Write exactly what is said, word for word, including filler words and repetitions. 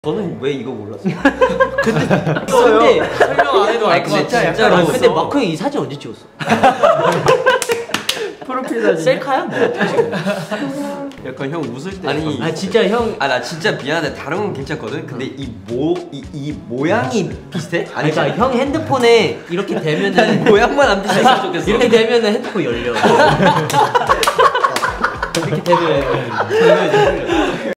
저는 왜 이거 몰랐어요? 근데 근데 설명 안 해도 알 것 같아. 진짜로. 아니, 근데 마크 형이 이 사진 언제 찍었어? 프로필 사진. 셀카야? 뭐? 약간 형 웃을 때. 아니, 아 진짜 형. 아 나 진짜 미안한데 다른 건 괜찮거든. 근데 이 모 이 이 모양이 비슷해? 아니 그러니까 형 핸드폰에 이렇게 되면은 모양만 안 비슷했으면 좋겠어. 이렇게 되면은 핸드폰 열려. 이렇게 되면